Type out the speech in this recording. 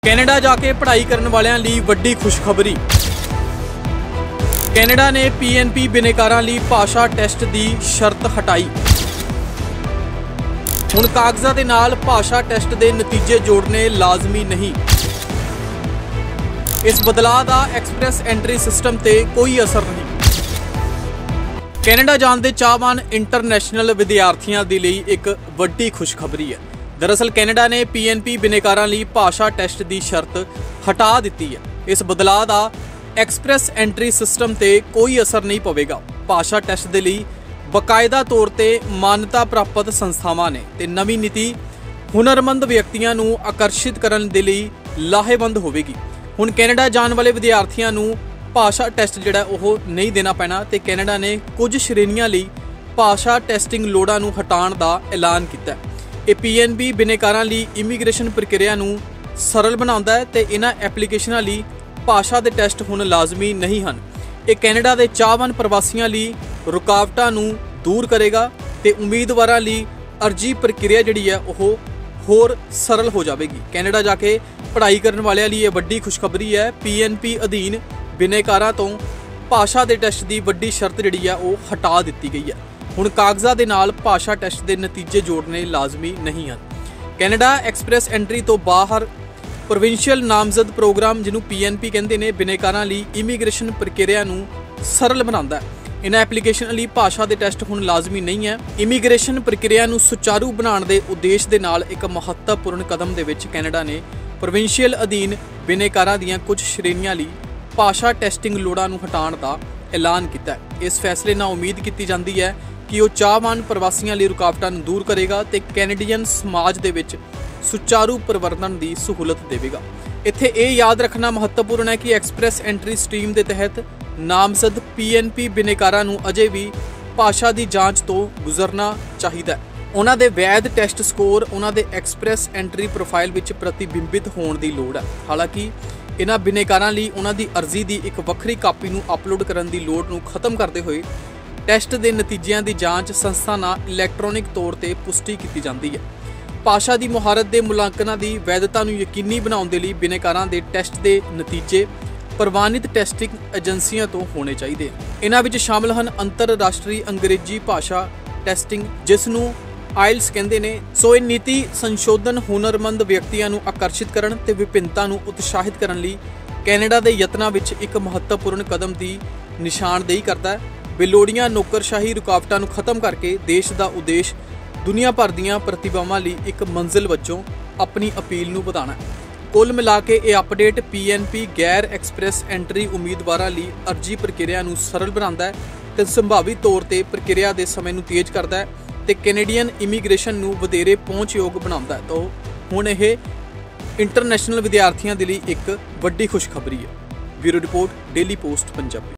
Canada ਜਾ ਕੇ ਪੜ੍ਹਾਈ ਕਰਨ ਵਾਲਿਆਂ ਲਈ ਵੱਡੀ ਖੁਸ਼ਖਬਰੀ। ਕੈਨੇਡਾ ਨੇ PNP ਬਿਨੇਕਾਰਾਂ ਲਈ ਭਾਸ਼ਾ ਟੈਸਟ ਦੀ ਸ਼ਰਤ ਹਟਾਈ। ਹੁਣ ਕਾਗਜ਼ਾਂ ਦੇ ਨਾਲ ਭਾਸ਼ਾ ਟੈਸਟ ਦੇ ਨਤੀਜੇ ਜੋੜਨੇ ਲਾਜ਼ਮੀ ਨਹੀਂ। ਇਸ ਬਦਲਾਅ ਦਾ ਐਕਸਪ੍ਰੈਸ ਐਂਟਰੀ ਸਿਸਟਮ ਤੇ ਕੋਈ ਅਸਰ ਨਹੀਂ। ਕੈਨੇਡਾ ਜਾਣ ਦੇ ਚਾਹਵਾਨ ਇੰਟਰਨੈਸ਼ਨਲ ਵਿਦਿਆਰਥੀਆਂ ਦੇ ਲਈ ਇੱਕ ਵੱਡੀ ਖੁਸ਼ਖਬਰੀ ਹੈ। ਦਰਅਸਲ ਕੈਨੇਡਾ ਨੇ PNP ਬਿਨੇਕਾਰਾਂ ਲਈ ਭਾਸ਼ਾ ਟੈਸਟ ਦੀ ਸ਼ਰਤ ਹਟਾ ਦਿੱਤੀ ਹੈ। ਇਸ ਬਦਲਾਅ ਦਾ ਐਕਸਪ੍ਰੈਸ ਐਂਟਰੀ ਸਿਸਟਮ ਤੇ ਕੋਈ ਅਸਰ ਨਹੀਂ ਪਵੇਗਾ। ਭਾਸ਼ਾ ਟੈਸਟ ਦੇ ਲਈ ਬਕਾਇਦਾ ਤੌਰ ਤੇ ਮਾਨਤਾ ਪ੍ਰਾਪਤ ਸੰਸਥਾਵਾਂ ਨੇ ਤੇ ਨਵੀਂ ਨੀਤੀ ਹੁਨਰਮੰਦ ਵਿਅਕਤੀਆਂ ਨੂੰ ਆਕਰਸ਼ਿਤ ਕਰਨ ਦੇ ਲਈ ਲਾਹੇਵੰਦ ਹੋਵੇਗੀ। ਹੁਣ ਕੈਨੇਡਾ ਜਾਣ ਵਾਲੇ ਵਿਦਿਆਰਥੀਆਂ ਨੂੰ ਭਾਸ਼ਾ ਟੈਸਟ ਜਿਹੜਾ ਉਹ ਨਹੀਂ ਦੇਣਾ ਪੈਣਾ ਤੇ ਕੈਨੇਡਾ ਨੇ ਕੁਝ ਸ਼੍ਰੇਣੀਆਂ ਲਈ ਭਾਸ਼ਾ ਟੈਸਟਿੰਗ ਲੋੜਾਂ ਨੂੰ ਹਟਾਉਣ ਦਾ ਐਲਾਨ ਕੀਤਾ ਹੈ। ਇਹ PNP ਬਿਨੇਕਾਰਾਂ ਲਈ ਇਮੀਗ੍ਰੇਸ਼ਨ ਪ੍ਰਕਿਰਿਆ ਨੂੰ ਸਰਲ ਬਣਾਉਂਦਾ ਹੈ ਤੇ ਇਹਨਾਂ ਐਪਲੀਕੇਸ਼ਨਾਂ ਲਈ ਭਾਸ਼ਾ ਦੇ ਟੈਸਟ ਹੁਣ ਲਾਜ਼ਮੀ ਨਹੀਂ ਹਨ। ਇਹ ਕੈਨੇਡਾ ਦੇ ਚਾਹਵਾਨ ਪ੍ਰਵਾਸੀਆਂ ਲਈ ਰੁਕਾਵਟਾਂ ਨੂੰ ਦੂਰ ਕਰੇਗਾ ਤੇ ਉਮੀਦਵਾਰਾਂ ਲਈ ਅਰਜ਼ੀ ਪ੍ਰਕਿਰਿਆ ਜਿਹੜੀ ਹੈ ਉਹ ਹੋਰ ਸਰਲ ਹੋ ਜਾਵੇਗੀ। ਕੈਨੇਡਾ ਜਾ ਕੇ ਪੜ੍ਹਾਈ ਕਰਨ ਵਾਲਿਆਂ ਲਈ ਇਹ ਵੱਡੀ ਖੁਸ਼ਖਬਰੀ ਹੈ। PNP ਅਧੀਨ ਬਿਨੇਕਾਰਾਂ ਤੋਂ ਭਾਸ਼ਾ ਦੇ ਟੈਸਟ ਦੀ ਵੱਡੀ ਸ਼ਰਤ ਜਿਹੜੀ ਹੈ ਉਹ ਹਟਾ ਦਿੱਤੀ ਗਈ ਹੈ। ਹੁਣ ਕਾਗਜ਼ਾਂ ਦੇ ਨਾਲ ਭਾਸ਼ਾ ਟੈਸਟ ਦੇ ਨਤੀਜੇ ਜੋੜਨੇ ਲਾਜ਼ਮੀ ਨਹੀਂ ਹਨ। ਕੈਨੇਡਾ ਐਕਸਪ੍ਰੈਸ ਐਂਟਰੀ ਤੋਂ ਬਾਹਰ ਪ੍ਰੋਵਿੰਸ਼ੀਅਲ ਨਾਮਜ਼ਦ ਪ੍ਰੋਗਰਾਮ ਜਿਹਨੂੰ PNP ਕਹਿੰਦੇ ਨੇ ਬਿਨੇਕਾਰਾਂ ਲਈ ਇਮੀਗ੍ਰੇਸ਼ਨ ਪ੍ਰਕਿਰਿਆ ਨੂੰ ਸਰਲ ਬਣਾਉਂਦਾ ਹੈ। ਇਹਨਾਂ ਐਪਲੀਕੇਸ਼ਨ ਲਈ ਭਾਸ਼ਾ ਦੇ ਟੈਸਟ ਹੁਣ ਲਾਜ਼ਮੀ ਨਹੀਂ ਹੈ। ਇਮੀਗ੍ਰੇਸ਼ਨ ਪ੍ਰਕਿਰਿਆ ਨੂੰ ਸੁਚਾਰੂ ਬਣਾਉਣ ਦੇ ਉਦੇਸ਼ ਦੇ ਨਾਲ ਇੱਕ ਮਹੱਤਵਪੂਰਨ ਕਦਮ ਦੇ ਵਿੱਚ ਕੈਨੇਡਾ ਨੇ ਪ੍ਰੋਵਿੰਸ਼ੀਅਲ ਅਧੀਨ ਬਿਨੇਕਾਰਾਂ ਦੀਆਂ ਕੁਝ ਸ਼੍ਰੇਣੀਆਂ ਲਈ ਭਾਸ਼ਾ ਟੈਸਟਿੰਗ ਲੋੜਾਂ ਨੂੰ ਹਟਾਉਣ ਦਾ ਐਲਾਨ ਕੀਤਾ ਹੈ। ਇਸ ਫੈਸਲੇ ਨਾਲ ਉਮੀਦ ਕੀਤੀ ਜਾਂਦੀ ਹੈ ਕਿ ਉਹ ਚਾਹਵਾਨ ਪ੍ਰਵਾਸੀਆਂ ਲਈ ਰੁਕਾਵਟਾਂ ਨੂੰ ਦੂਰ ਕਰੇਗਾ ਤੇ ਕੈਨੇਡੀਅਨ ਸਮਾਜ ਦੇ ਵਿੱਚ ਸੁਚਾਰੂ ਪਰਿਵਰਤਨ ਦੀ ਸਹੂਲਤ ਦੇਵੇਗਾ। ਇੱਥੇ ਇਹ ਯਾਦ ਰੱਖਣਾ ਮਹੱਤਵਪੂਰਨ ਹੈ ਕਿ ਐਕਸਪ੍ਰੈਸ ਐਂਟਰੀ ਸਟ੍ਰੀਮ ਦੇ ਤਹਿਤ ਨਾਮਜ਼ਦ PNP ਬਿਨੇਕਾਰਾਂ ਨੂੰ ਅਜੇ ਵੀ ਭਾਸ਼ਾ ਦੀ ਜਾਂਚ ਤੋਂ ਗੁਜ਼ਰਨਾ ਚਾਹੀਦਾ ਹੈ। ਉਹਨਾਂ ਦੇ ਵੈਧ ਟੈਸਟ ਸਕੋਰ ਉਹਨਾਂ ਦੇ ਐਕਸਪ੍ਰੈਸ ਐਂਟਰੀ ਪ੍ਰੋਫਾਈਲ ਵਿੱਚ ਪ੍ਰਤੀਬਿੰਬਿਤ ਹੋਣ ਦੀ ਲੋੜ ਹੈ। ਹਾਲਾਂਕਿ ਇਹਨਾਂ ਬਿਨੇਕਾਰਾਂ ਲਈ ਉਹਨਾਂ ਦੀ ਅਰਜ਼ੀ ਦੀ ਇੱਕ ਵੱਖਰੀ ਕਾਪੀ ਨੂੰ ਅਪਲੋਡ ਕਰਨ ਦੀ ਲੋੜ ਨੂੰ ਖਤਮ ਕਰਦੇ ਹੋਏ ਟੈਸਟ ਦੇ ਨਤੀਜਿਆਂ ਦੀ ਜਾਂਚ ਸੰਸਥਾ ਨਾਲ ਇਲੈਕਟ੍ਰੋਨਿਕ ਤੌਰ ਤੇ ਪੁਸ਼ਟੀ ਕੀਤੀ ਜਾਂਦੀ ਹੈ। ਭਾਸ਼ਾ ਦੀ ਮੁਹਾਰਤ ਦੇ ਮੁਲਾਂਕਣਾਂ ਦੀ ਵੈਧਤਾ ਨੂੰ ਯਕੀਨੀ ਬਣਾਉਣ ਦੇ ਲਈ ਬਿਨੇਕਾਰਾਂ ਦੇ ਟੈਸਟ ਦੇ ਨਤੀਜੇ ਪ੍ਰਵਾਨਿਤ ਟੈਸਟਿੰਗ ਏਜੰਸੀਆਂ ਤੋਂ ਹੋਣੇ ਚਾਹੀਦੇ ਹਨ। ਇਹਨਾਂ ਵਿੱਚ ਸ਼ਾਮਲ ਹਨ ਅੰਤਰਰਾਸ਼ਟਰੀ ਅੰਗਰੇਜ਼ੀ ਭਾਸ਼ਾ ਟੈਸਟਿੰਗ ਜਿਸ ਨੂੰ IELTS ਕਹਿੰਦੇ ਨੇ। ਸੋ ਇਹ ਨੀਤੀ ਸੰਸ਼ੋਧਨ ਹੁਨਰਮੰਦ ਵਿਅਕਤੀਆਂ ਨੂੰ ਆਕਰਸ਼ਿਤ ਕਰਨ ਤੇ ਵਿਭਿੰਨਤਾ ਨੂੰ ਉਤਸ਼ਾਹਿਤ ਕਰਨ ਲਈ ਕੈਨੇਡਾ ਦੇ ਯਤਨਾਂ ਵਿੱਚ ਇੱਕ ਮਹੱਤਵਪੂਰਨ ਕਦਮ ਦੀ ਨਿਸ਼ਾਨਦੇਹੀ ਕਰਦਾ ਹੈ। ਬੇਲੋੜੀਆਂ ਨੌਕਰਸ਼ਾਹੀ ਰੁਕਾਵਟਾਂ ਨੂੰ ਖਤਮ ਕਰਕੇ ਦੇਸ਼ ਦਾ ਉਦੇਸ਼ ਦੁਨੀਆ ਭਰ ਦੀਆਂ ਪ੍ਰਤਿਭਾਵਾਂ ਲਈ ਇੱਕ ਮੰਜ਼ਿਲ ਵਜੋਂ ਆਪਣੀ ਅਪੀਲ ਨੂੰ ਵਧਾਉਣਾ ਹੈ। ਕੁੱਲ ਮਿਲਾ ਕੇ ਇਹ ਅਪਡੇਟ PNP ਗੈਰ ਐਕਸਪ੍ਰੈਸ ਐਂਟਰੀ ਉਮੀਦਵਾਰਾਂ ਲਈ ਅਰਜ਼ੀ ਪ੍ਰਕਿਰਿਆ ਨੂੰ ਸਰਲ ਬਣਾਉਂਦਾ ਹੈ ਤੇ ਸੰਭਾਵੀ ਤੌਰ ਤੇ ਪ੍ਰਕਿਰਿਆ ਦੇ ਸਮੇਂ ਨੂੰ ਤੇਜ਼ ਕਰਦਾ ਹੈ ਤੇ ਕੈਨੇਡੀਅਨ ਇਮੀਗ੍ਰੇਸ਼ਨ ਨੂੰ ਵਧੇਰੇ ਪਹੁੰਚਯੋਗ ਬਣਾਉਂਦਾ ਹੈ। ਤਾਂ ਹੁਣ ਇਹ ਇੰਟਰਨੈਸ਼ਨਲ ਵਿਦਿਆਰਥੀਆਂ ਦੇ ਲਈ ਇੱਕ ਵੱਡੀ ਖੁਸ਼ਖਬਰੀ ਹੈ। Bureau report, daily post Punjabi.